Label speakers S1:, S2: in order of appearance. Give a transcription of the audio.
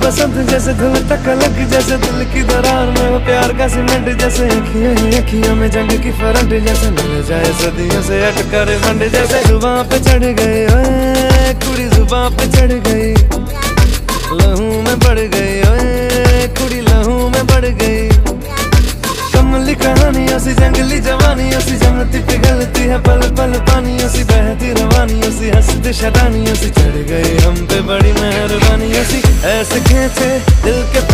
S1: बसंत जैसे धुल तक लग जैसे दिल की दरार में वो प्यार का सीमेंट जैसे अखियों ही अखियों में जंग की फ्रंट जैसे मिल जाए सदियों से अटकर फंड जैसे जुबां पे चढ़ गई ओए कुड़ी जुबां पे चढ़ गई लहू में बढ़ गई ओए कुड़ी लहू में बढ़ गई कमली कहानी सी जंगली जवानी सी जमती पिघलती है पल पल पानी सी बहती रवानी सी हंसती शरानी सी चढ़ गई हम पे बड़ी मेहरबानी सी ऐसे खेचे दिल के